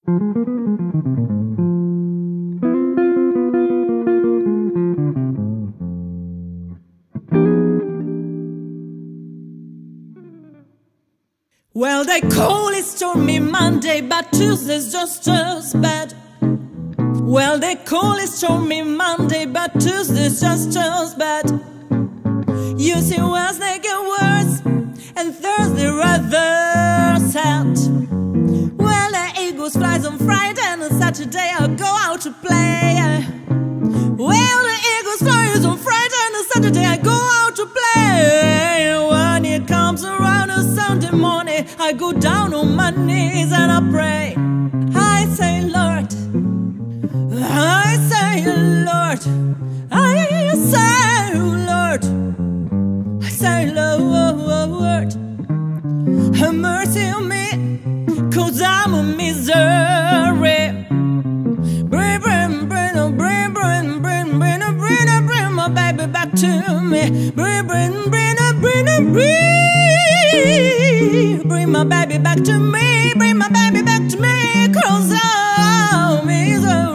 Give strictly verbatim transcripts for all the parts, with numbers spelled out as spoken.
Well, they call it stormy Monday, but Tuesday's just as bad. Well, they call it stormy Monday, but Tuesday's just as bad. You see, Wednesday get worse, and Thursday rather sad. Well, the Eagles flies on Friday, and on Saturday I'll go out to play. Well, the Eagles flies on Friday, and on Saturday I go out to play. When it comes around on Sunday morning, I go down on my knees and I pray. I say, Lord, I say, Lord, I say, Lord, I say, Lord, have mercy on me, 'cause I'm a misery. Bring, bring, bring, oh, bring, bring, bring, bring, oh, bring, oh, bring my baby back to me. Bring, bring, bring, oh, bring, oh, bring, bring my baby back to me. Bring my baby back to me, 'cause I'm misery.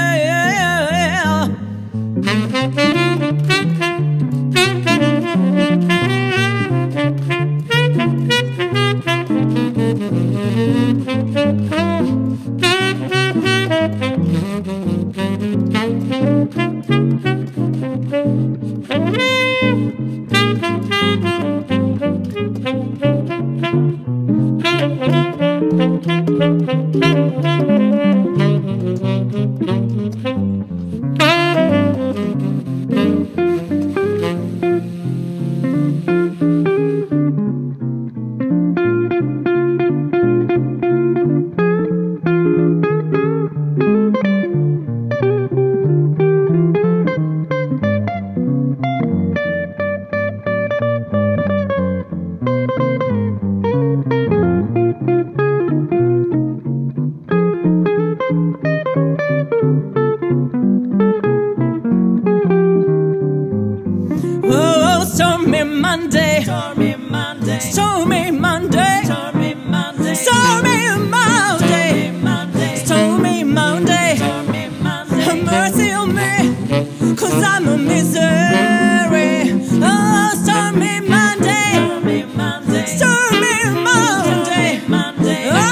Stormy Monday, stormy Monday, stormy Monday, stormy Monday, stormy Monday, stormy Monday, stormy Monday. Have mercy on me, 'cause I'm a misery. Oh, stormy Monday, stormy Monday, stormy Monday, Monday. Oh,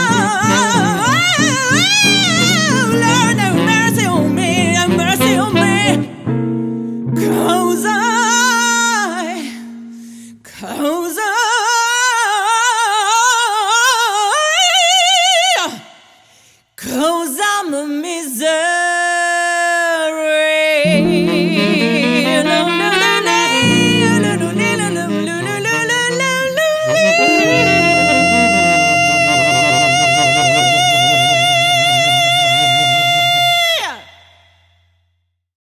Lord, have mercy on me, have mercy on me, 'cause I Cause I, cause I'm a misery.